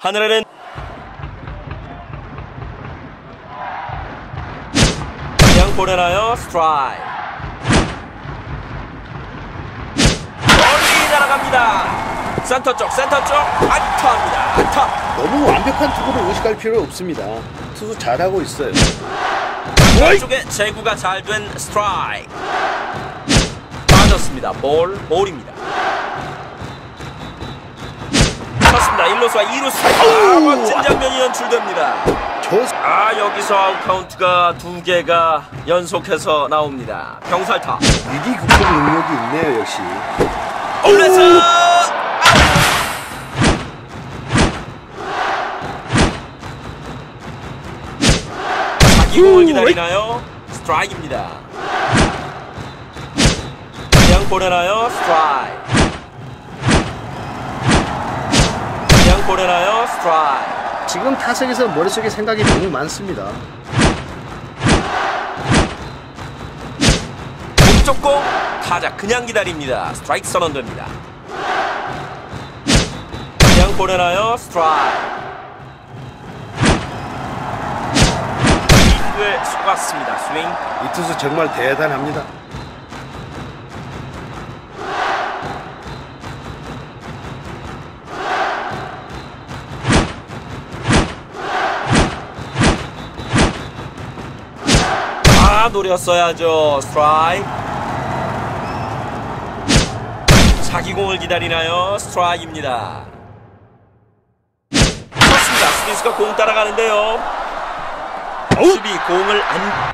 하늘에는 그냥 보내나요? 스트라이크. 멀리 날아갑니다. 센터 쪽 안타입니다. 안타. 너무 완벽한 투구를 의식할 필요 없습니다. 투수 잘하고 있어요. 왼쪽에 제구가 잘 된 스트라이크. 빠졌습니다. 볼입니다. 쳤습니다. 1루수와 2루수. 멋진 장면이 연출됩니다. 여기서 아웃 카운트가 2개가 연속해서 나옵니다. 병살타. 위기 극복 능력이 있네요. 역시. 올레서 자기공을 기다리나요? 스트라이크입니다. 그냥 보내나요? 스트라이크. 그냥 보내나요? 스트라이크. 지금 타석에서 머릿속에 생각이 너무 많습니다. 몸쪽 공 타자 그냥 기다립니다. 스트라이크 선언됩니다. 그냥 보내나요? 스트라이크. 리드에 속았습니다. 스윙. 이 투수 정말 대단합니다. 노렸어야죠. 스트라이크. 자기 공을 기다리나요? 스트라이크입니다. 좋습니다. 스미스가 공 따라가는데요. 수비 공을 안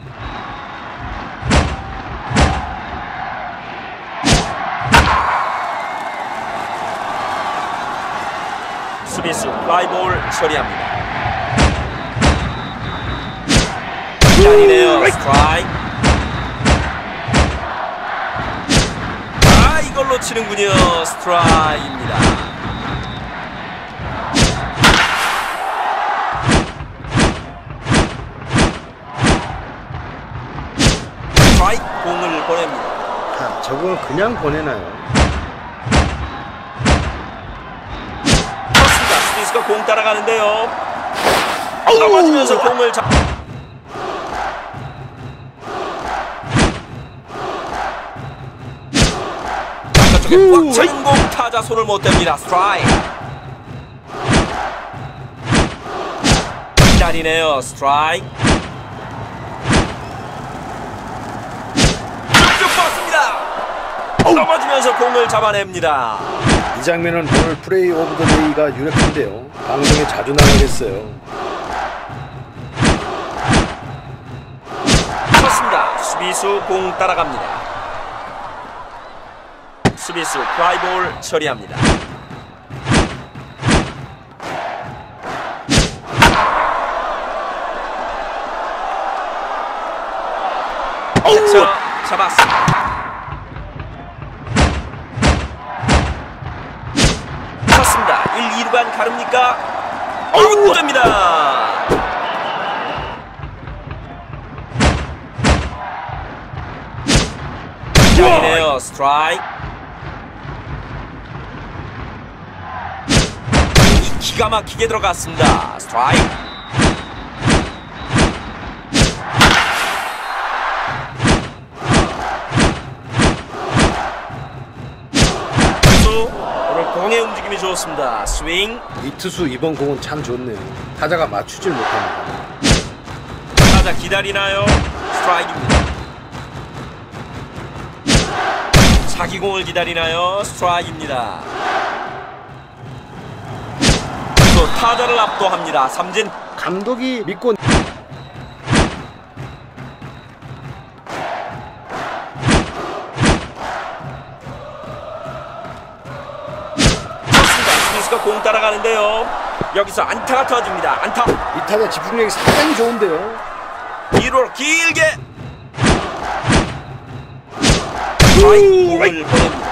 스미스 플라이볼 처리합니다. 기다리네요. 스트라이크. 이걸로 치는군요. 스트라이크입니다. 스트라이크 공을 보냅니다. 저걸 그냥 보내나요? 그렇습니다. 스미스가 공 따라가는데요. 넘어지면서 공을 꽉 차인 공 타자 손을 못 댑니다. 스트라이크. 기다리네요. 스트라이크. 쭉 봤습니다. 넘어지면서 공을 잡아냅니다. 이 장면은 오늘 플레이 오브 더 데이가 유력한데요. 방송에 자주 나가겠어요. 쳤습니다. 수비수 공 따라갑니다. 수비수 플라이볼 처리합니다. 자, 잡았습니다. 쳤습니다. 1, 2루간 가릅니까? 아웃됩니다. 기다리네요. 스트라이크. 기가 막히게 들어갔습니다. 스트라이크. 투수 오늘 공의 움직임이 좋습니다. 스윙. 이 투수 이번 공은 참 좋네요. 타자가 맞추질 못합니다. 타자 기다리나요? 스트라이크입니다. 자기 공을 기다리나요? 스트라이크입니다. 타자를 압도합니다. 삼진. 감독이 믿고 좋습니다. 스미스가 공 따라가는데요. 여기서 안타가 터집니다. 안타. 이 타자 집중력이 상당히 좋은데요. 1루 길게 스트라이크 공을 보냅니다.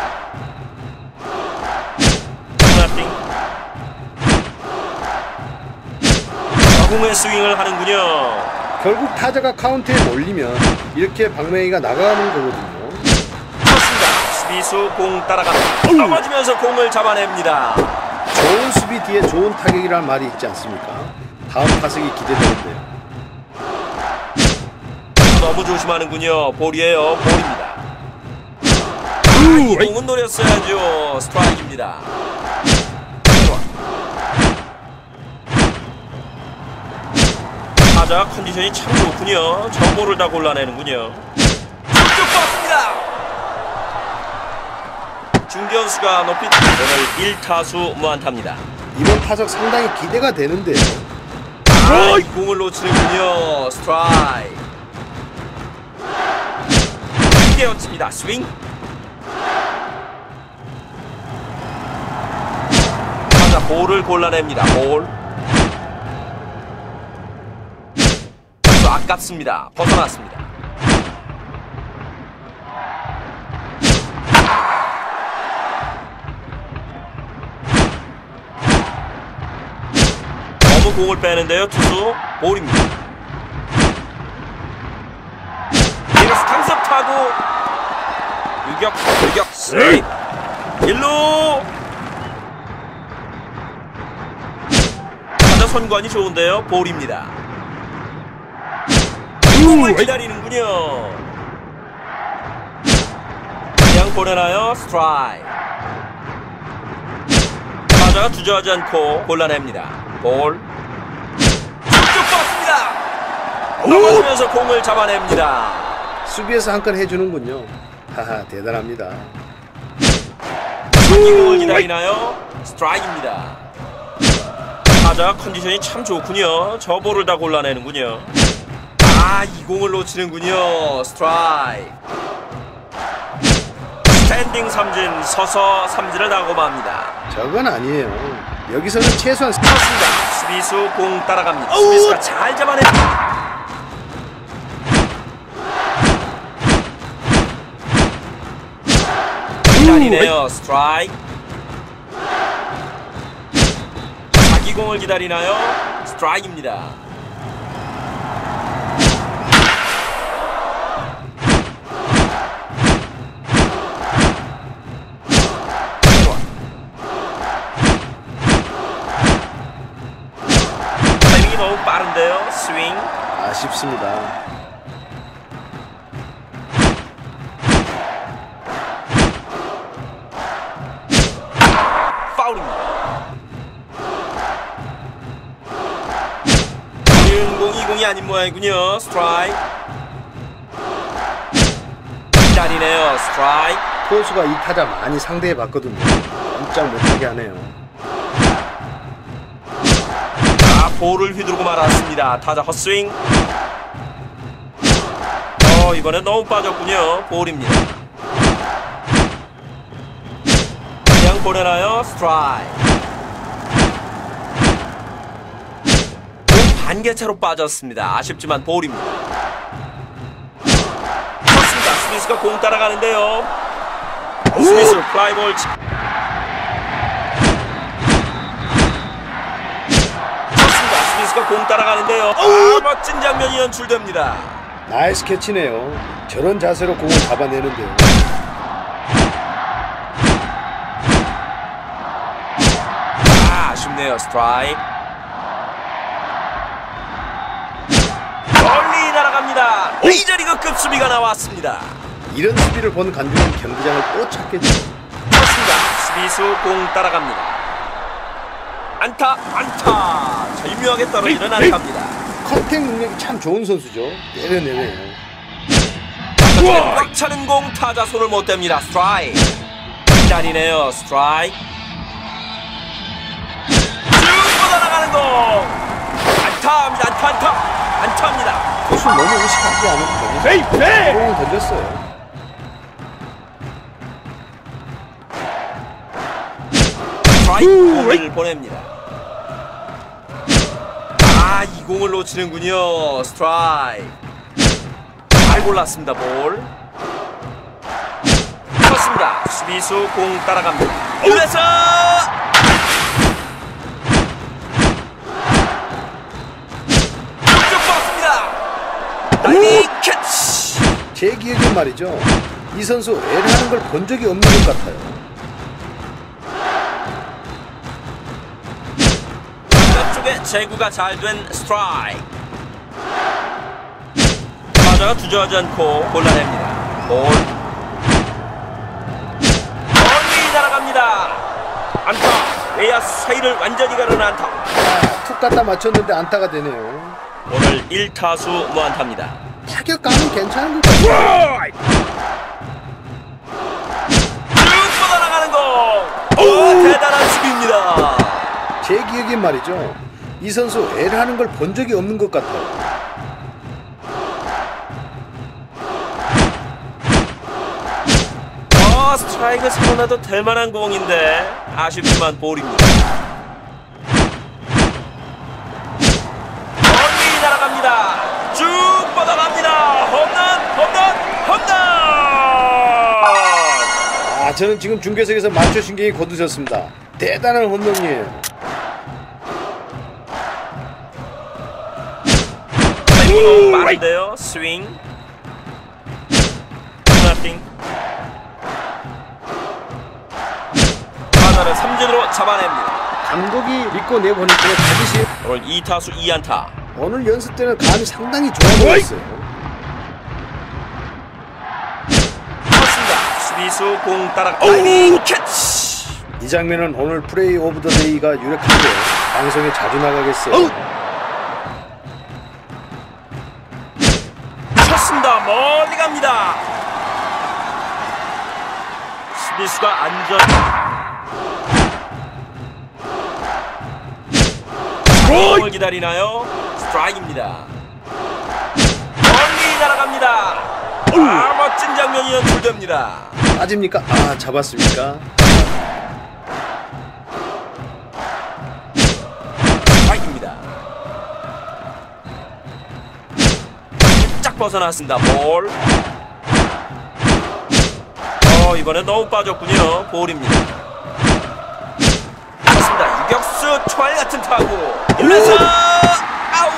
공의 스윙을 하는군요. 결국 타자가 카운트에 몰리면 이렇게 박명희가 나가는 거거든요. 좋습니다. 수비수 공 따라갑니다. 넘어지면서 공을 잡아냅니다. 좋은 수비 뒤에 좋은 타격이라는 말이 있지 않습니까? 다음 타석이 기대되는데요. 너무 조심하는군요. 볼이에요. 볼입니다. 공은 노렸어야죠. 스트라이크입니다. 타자 컨디션이 참 좋군요. 저 볼을 다 골라내는군요. 쭉 뻗습니다. 중견수가 높이 오늘 1타수 무안타입니다. 이번 타석 상당히 기대가 되는데요. 이 공을 놓치는군요. 스트라이크. 깨어칩니다. 스윙. 타자 볼을 골라냅니다. 볼. 아깝습니다. 벗어났습니다. 너무 공을 빼는데요. 투수 볼입니다. 이루스 강습 타고 유격 스윙 1루. 타자 선관이 좋은데요. 볼입니다. 공을 기다리는군요. 그냥 보내나요? 스트라이크. 타자가 주저하지 않고 골라냅니다. 볼. 쭉쭉 뻗습니다. 넘어지면서 공을 잡아냅니다. 수비에서 한 건 해주는군요. 하하, 대단합니다. 이 공을 기다리나요? 스트라이크입니다. 타자 컨디션이 참 좋군요. 저 볼을 다 골라내는군요. 이 공을 놓치는군요. 스트라이크. 스탠딩 삼진, 서서 삼진을 나고 맙니다. 저건 아니에요. 여기서는 최소한 그렇습니다. 수비수 공 따라갑니다. 수비수가 잘 잡아냅니다. 기다리네요. 스트라이크. 자기 공을 기다리나요? 스트라이크입니다. 타이밍이 너무 빠른데요. 스윙. 아쉽습니다. 파울입니다. 이 공이 아닌 모양이군요. 스트라이크. 기다리네요. 스트라이크. 포수가 이 타자 많이 상대해 봤거든요. 꼼짝 못하게 하네요. 볼을 휘두르고 말았습니다. 타자 헛스윙. 이번엔 너무 빠졌군요. 볼입니다. 그냥 보내나요? 스트라이크. 반개차로 빠졌습니다. 아쉽지만 볼입니다. 그렇습니다. 스미스가 공 따라가는데요. 스미스 플라이볼. 스미스가 공 따라가는데요. 멋진 장면이 연출됩니다. 나이스 캐치네요. 저런 자세로 공을 잡아내는데요. 아쉽네요. 스트라이크. 멀리 날아갑니다. 메이저리그급 수비가 나왔습니다. 이런 수비를 본 감독은 경기장을 또 찾겠죠. 그렇습니다. 수비수 공 따라갑니다. 안타. 절묘하게 떨어지는 안타입니다. 커팅 능력이 참 좋은 선수죠. 때려내네요. 꽉 차는 공. 타자 손을 못 댑니다. 스트라이크. 기다리네요. 스트라이크. 쭉 뻗어나가는 공. 안타입니다. 안타입니다. 투수 너무 의식하지 않았거든요. 공을 던졌어요. 스트라이크 공을 보냅니다. 이 공을 놓치는군요. 스트라이크. 잘 골랐습니다. 볼. 쳤습니다. 수비수 공 따라갑니다. 그래서 쭉 뻗습니다. 다이빙 캐치. 제 기억엔 말이죠. 이 선수 애를 하는 걸 본 적이 없는 것 같아요. 제구가 잘 된 스트라이크. 타자가 주저하지 않고 골라냅니다. 볼. 멀리 날아갑니다. 안타. 외야 사이를 완전히 가르는 안타. 툭 갖다 맞췄는데 안타가 되네요. 오늘 1타수 무안타입니다. 타격감은 괜찮은 것 같아요. 쭉 뻗어나가는 공. 대단한 수비입니다. 제 기억엔 말이죠, 이 선수 애를 하는 걸 본 적이 없는 것 같아요. 스트라이크 선언해도 될 만한 공인데 아쉽지만 볼입니다. 멀리 날아갑니다. 쭉 뻗어갑니다. 홈런. 저는 지금 중계석에서 맞춰신경이 거두셨습니다. 대단한 홈런이에요. 빠른데요. 스윙. 나띵. 하나를 삼진으로 잡아냅니다. 감독이 믿고 내보니까 다시 오늘 2타수 2안타. 오늘 연습 때는 감이 상당히 좋아 보였어요. 그렇습니다. 수비수 공 따라 다이빙 캐치. 이 장면은 오늘 플레이 오브 더 데이가 유력한데 방송에 자주 나가겠어요. 쳤습니다. 멀리 갑니다. 수비수가 안전. 공을 기다리나요? 스트라이크입니다. 멀리 날아갑니다. 멋진 장면이 연출됩니다. 빠집니까? 잡았습니까? 스트라이크입니다. 쫙 벗어났습니다. 볼. 이번에 너무 빠졌군요. 볼입니다. 맞습니다. 유격수 초알 같은 타구. 1루에서 아웃.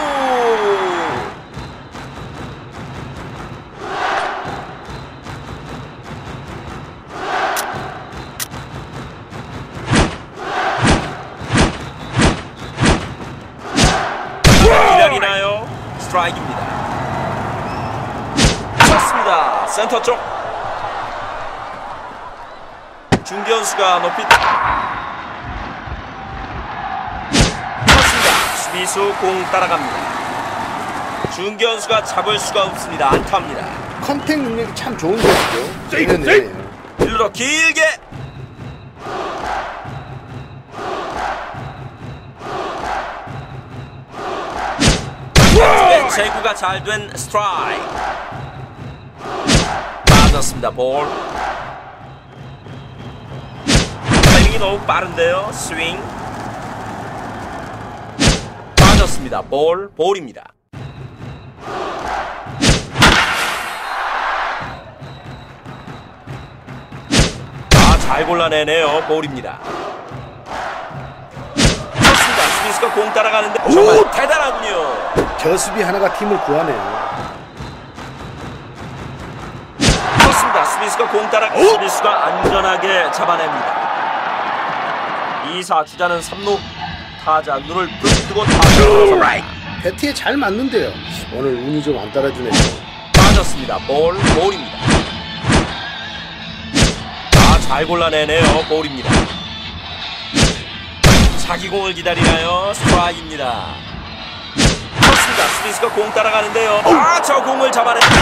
기다리나요? 스트라이크입니다. 쳤습니다. 센터 쪽. 중견수가 높이 쳤습니다. 수비수 공 따라갑니다. 중견수가 잡을 수가 없습니다. 안타입니다. 컨택 능력이 참 좋은 선수죠. 네네. 1루로 길게. 제구가 잘 된 스트라이크. 맞았습니다. 볼. 타이밍이 너무 빠른데요. 스윙. 맞았습니다. 볼입니다. 잘 골라내네요. 볼입니다. 좋습니다. 수비수가 공 따라가는데 정말 대단하군요. 저수비 하나가 팀을 구하네요. 좋습니다. 수비수가 공 따라 수비수가 안전하게 잡아냅니다. 2사 주자는 3루. 타자 눈을 부릅뜨고 타자 배트에 잘 맞는데요. 오늘 운이 좀 안 따라주네요. 맞았습니다. 볼입니다. 잘 골라내네요. 볼입니다. 자기 공을 기다리나요? 스트라이크입니다. 그렇습니다. 수비수가 공 따라가는데요. 저 공을 잡아냅니다.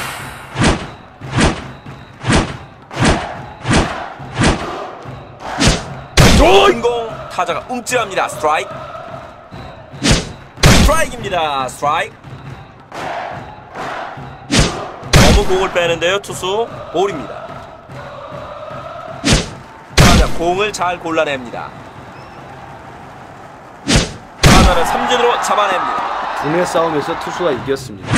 좋은 공. 타자가 움찔합니다. 스트라이크입니다. 스트라이크. 너무 공을 빼는데요. 투수 볼입니다. 타자 공을 잘 골라냅니다. 타자를 삼진으로 잡아냅니다. 두뇌 싸움에서 투수가 이겼습니다.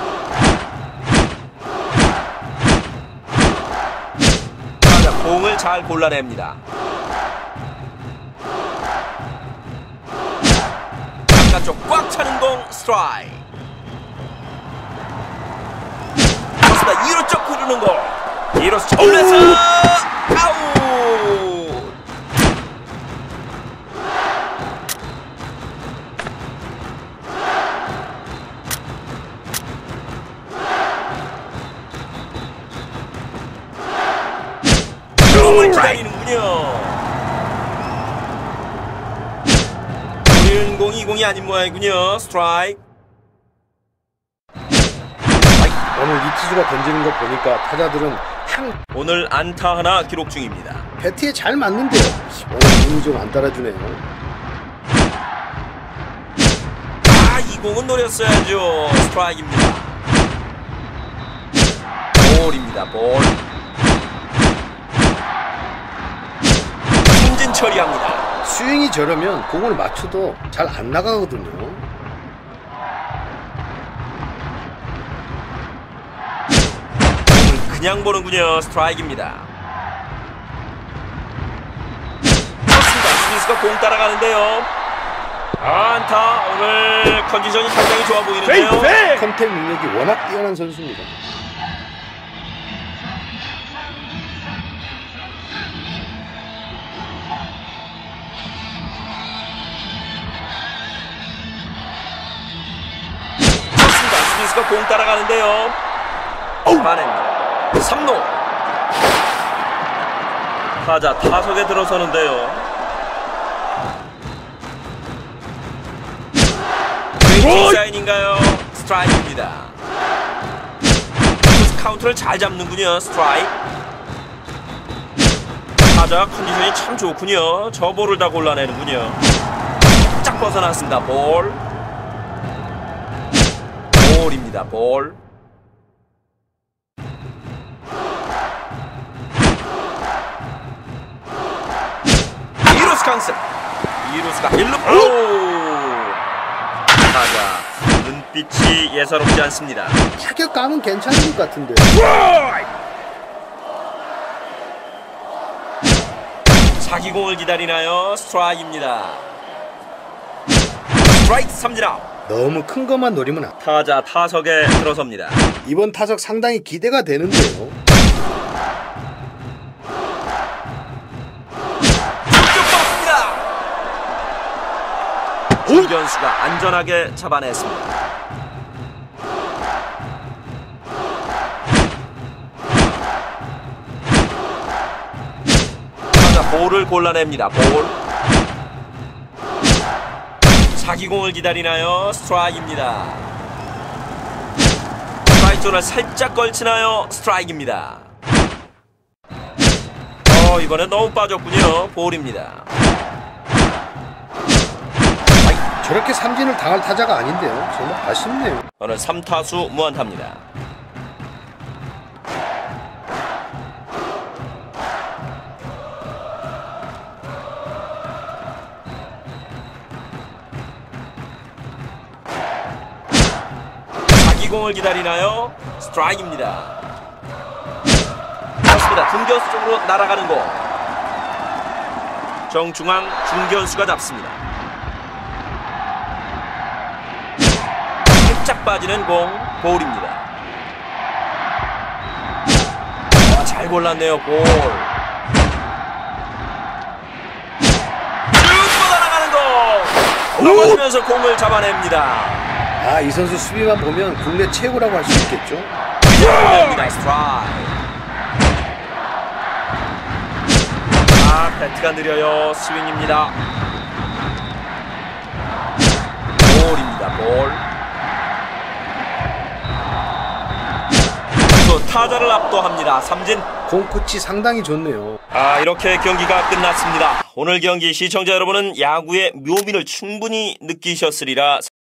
타자 공을 잘 골라냅니다. 바깥쪽 꽉 차는 공. 스트라이크. 그렇습니다. 2루 쪽 흐르는 공. 2루수 정면에서 아웃. 기다리는군요. 우리는 공이 아닌 모양이군요. 스트라이크. 오늘 이 투수가 던지는 거 보니까 타자들은 오늘 안타 하나 기록 중입니다. 배트에 잘 맞는데요. 오늘 운이 좀 안 따라주네요. 이 공은 노렸어야죠. 스트라이크입니다. 볼입니다. 볼. 삼진 처리합니다. 스윙이 저러면 공을 맞춰도 잘 안 나가거든요. 공을 그냥 보는군요. 스트라이크입니다. 그렇습니다. 스미스가 공 따라가는데요. 안타. 오늘 컨디션이 상당히 좋아 보이는데요. 컨택 능력이 워낙 뛰어난 선수입니다. 그렇습니다. 스미스가 공 따라가는데요. 잡아냅니다. 3루. 타자 타석에 들어서는데요. 사인인가요? 스트라이크입니다. 카운트를 잘 잡는군요. 스트라이크. 타자 컨디션이 참 좋군요. 저 볼을 다 골라내는군요. 짝 벗어났습니다. 볼입니다. 볼. 이루스 강습. 이루스가 1루. 타자 눈빛이 예사롭지 않습니다. 타격감은 괜찮은 것 같은데. 사기공을 기다리나요? 스트라이크입니다. 스트라이크 3진 아웃. 너무 큰 것만 노리면 안. 타자 타석에 들어섭니다. 이번 타석 상당히 기대가 되는데요. 중견수가 안전하게 잡아냈습니다. 타자 볼을 골라냅니다. 볼. 사기공을 기다리나요? 스트라이크입니다. 스트라이크 존을 살짝 걸치나요? 스트라이크입니다. 이번엔 너무 빠졌군요. 볼입니다. 저렇게 삼진을 당할 타자가 아닌데요. 정말 아쉽네요. 오늘 3타수 무안타입니다. 사기공을 기다리나요? 스트라이크입니다. 그렇습니다. 중견수 쪽으로 날아가는 공. 정중앙 중견수가 잡습니다. 살짝 빠지는 공. 볼입니다. 잘 골랐네요. 볼. 쭉 뻗어나가는 공. 넘어지면서 공을 잡아냅니다. 이 선수 수비만 보면 국내 최고라고 할 수 있겠죠. 스트라이크. 배트가 느려요. 스윙입니다. 볼입니다. 볼. 또 타자를 압도합니다. 삼진. 공끝이 상당히 좋네요. 이렇게 경기가 끝났습니다. 오늘 경기 시청자 여러분은 야구의 묘미를 충분히 느끼셨으리라